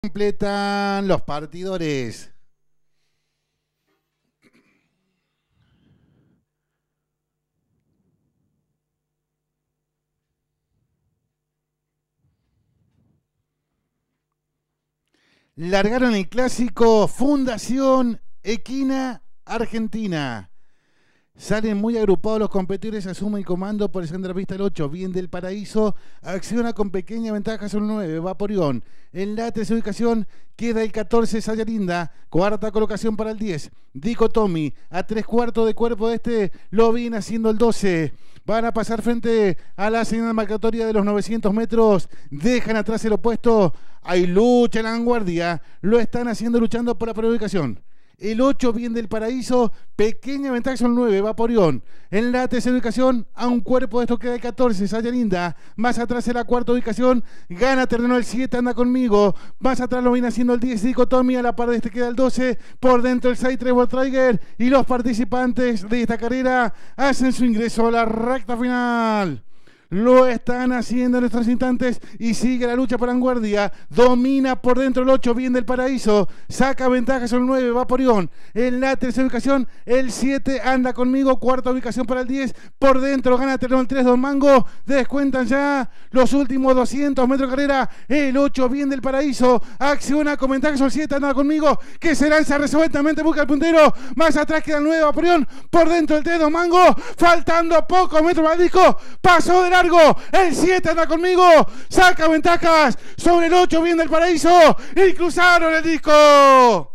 Completan los partidores. Largaron el clásico Fundación Equina Argentina. Salen muy agrupados los competidores, asume el comando por el centrocampista el 8, bien del Paraíso, acciona con pequeña ventaja sobre el 9, Vaporeón. En la tercera ubicación queda el 14, Sayalinda, cuarta colocación para el 10, Dicotomi, a 3/4 de cuerpo de este, lo viene haciendo el 12. Van a pasar frente a la señal marcatoria de los 900 metros, dejan atrás el opuesto, hay lucha en la vanguardia, lo están haciendo luchando por la primera ubicación. El 8, bien del Paraíso, pequeña ventaja son el 9, Vaporeón. En la tercera ubicación, a un cuerpo de esto queda el 14, Sayalinda. Más atrás en la cuarta ubicación, gana terreno el 7, anda conmigo. Más atrás lo viene haciendo el 10, Dicotomi, a la par de este queda el 12. Por dentro el 6, Trevor Tiger. Y los participantes de esta carrera hacen su ingreso a la recta final. Lo están haciendo en estos instantes y sigue la lucha por vanguardia. Domina por dentro el 8, bien del Paraíso. Saca ventaja sobre el 9, Vaporeón. En la tercera ubicación, el 7 anda conmigo. Cuarta ubicación para el 10. Por dentro gana terreno el 3, Don Mango. Descuentan ya los últimos 200 metros de carrera. El 8, bien del Paraíso. Acciona con ventaja sobre el 7, anda conmigo. Que se lanza resueltamente, busca el puntero. Más atrás queda el 9, Vaporeón. Por dentro el 3, Don Mango. Faltando pocos metros para el disco. Pasó de el 7 anda conmigo, saca ventajas sobre el 8, bien del Paraíso y cruzaron el disco.